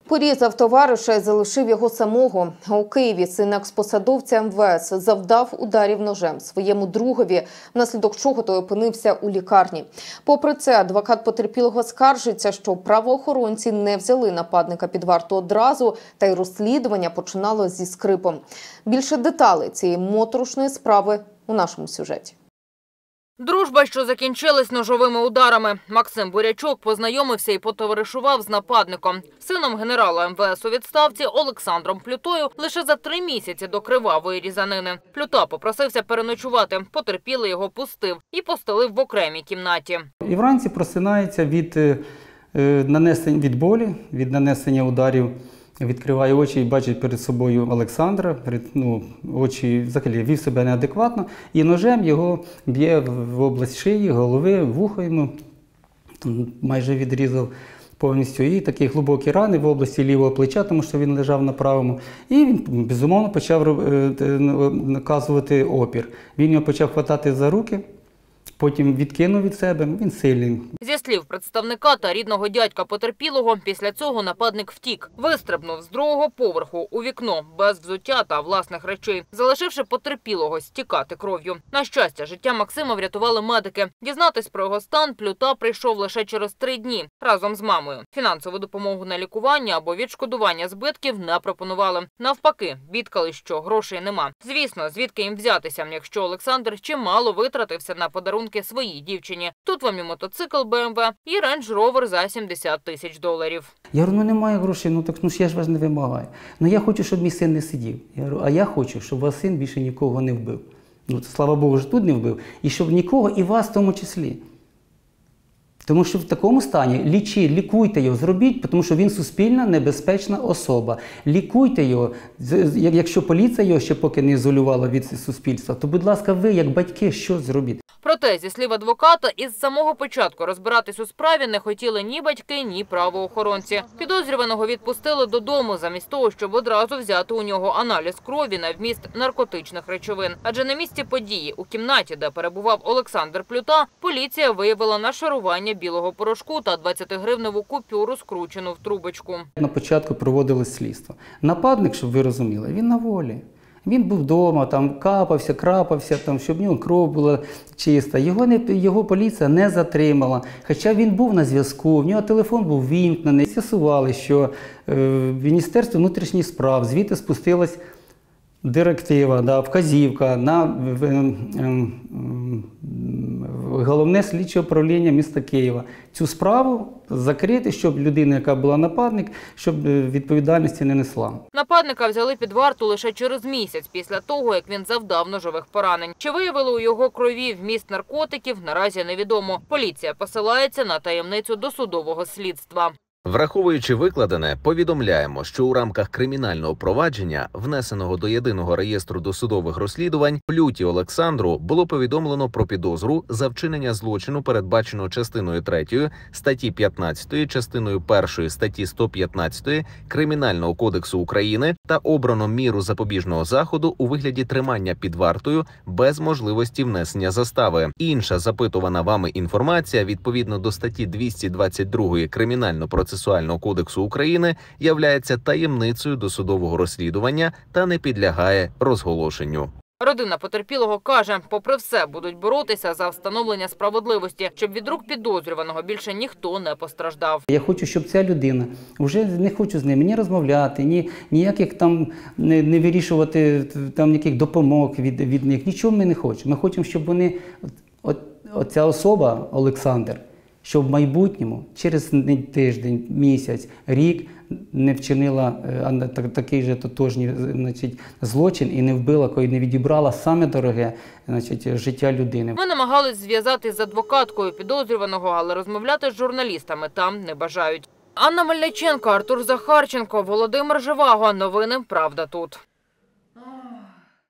Порізав товариша і залишив його самого. У Києві син експосадовця МВС завдав ударів ножем своєму другові, внаслідок чого той опинився у лікарні. Попри це, адвокат потерпілого скаржиться, що правоохоронці не взяли нападника під варту одразу, та й розслідування починало зі скрипом. Більше деталей цієї моторошної справи у нашому сюжеті. Дружба, що закінчилась ножовими ударами. Максим Бурячок познайомився і потоваришував з нападником. Сином генерала МВС у відставці Олександром Плютою лише за 3 місяці до кривавої різанини. Плюта попросився переночувати, потерпілий його пустив і постелив в окремій кімнаті. І вранці просинається від болі, від нанесення ударів. Відкриває очі і бачить перед собою Олександра, очі взагалі вів себе неадекватно, і ножем його б'є в область шиї, голови, вухо йому, майже відрізав повністю, і такі глибокі рани в області лівого плеча, тому що він лежав на правому, і він, безумовно, почав наказувати опір. Він його почав хватати за руки, потім відкинув від себе, він сильний. Зі слів представника та рідного дядька потерпілого, після цього нападник втік. Вистрибнув з 2-го поверху у вікно, без взуття та власних речей, залишивши потерпілого стікати кров'ю. На щастя, життя Максима врятували медики. Дізнатись про його стан Плюта прийшов лише через 3 дні, разом з мамою. Фінансову допомогу на лікування або відшкодування збитків не пропонували. Навпаки, бідкали, що грошей нема. Звісно, звідки їм взятися, якщо Олександр чимало витратився на подарунки своїй дівчині. Тут вам і мотоцикл БМВ, і Range Rover за $70 тисяч. Я говорю, немає грошей, я ж вас не вимагаю. Я хочу, щоб мій син не сидів. Я говорю, а я хочу, щоб ваш син більше нікого не вбив. Слава Богу, що тут не вбив. І щоб нікого, і вас в тому числі. Тому що в такому стані лікуйте його, зробіть, тому що він суспільна небезпечна особа. Лікуйте його. Якщо поліція його ще поки не ізолювала від суспільства, то, будь ласка, ви, як батьки, що зробіть? Проте, зі слів адвоката, із самого початку розбиратись у справі не хотіли ні батьки, ні правоохоронці. Підозрюваного відпустили додому, замість того, щоб одразу взяти у нього аналіз крові на вміст наркотичних речовин. Адже на місці події, у кімнаті, де перебував Олександр Плюта, поліція виявила нашарування білого порошку та 20-гривневу купюру, скручену в трубочку. На початку проводилось слідство. Нападник, щоб ви розуміли, він на волі. Він був вдома, там капався, крапався, щоб в нього кров була чиста. Його поліція не затримала, хоча він був на зв'язку, в нього телефон був вімкнений. З'ясували, що в Міністерстві внутрішніх справ звідти спустилась директива, вказівка на Головне слідче управління міста Києва. Цю справу закрити, щоб людина, яка була нападник, щоб відповідальності не несла. Нападника взяли під варту лише через місяць після того, як він завдав ножових поранень. Чи виявили у його крові вміст наркотиків, наразі невідомо. Поліція посилається на таємницю досудового слідства. Враховуючи викладене, повідомляємо, що у рамках кримінального провадження, внесеного до Єдиного реєстру досудових розслідувань, Плюті Олександру було повідомлено про підозру за вчинення злочину, передбаченого частиною 3 статті 15, частиною 1 статті 115 Кримінального кодексу України та обрано міру запобіжного заходу у вигляді тримання під вартою без можливості внесення застави. Інша запитувана вами інформація відповідно до статті 222 Кримінально-процесуального кодексу України являється таємницею досудового розслідування та не підлягає розголошенню. Родина потерпілого каже, попри все будуть боротися за встановлення справедливості, щоб від рук підозрюваного більше ніхто не постраждав. Я хочу, щоб ця людина, вже не хочу з ними ні розмовляти, ніяких там не вирішувати там ніяких допомог від них, нічого ми не хочемо. Ми хочемо, щоб вони, оця особа, Олександр, щоб в майбутньому, через тиждень, місяць, рік не вчинила такий же тотожній злочин і не вбила, коли не відібрала саме дороге життя людини. Ми намагались зв'язатись з адвокаткою підозрюваного, але розмовляти з журналістами там не бажають. Анна Мельниченко, Артур Захарченко, Володимир Живаго. Новини «Правда тут».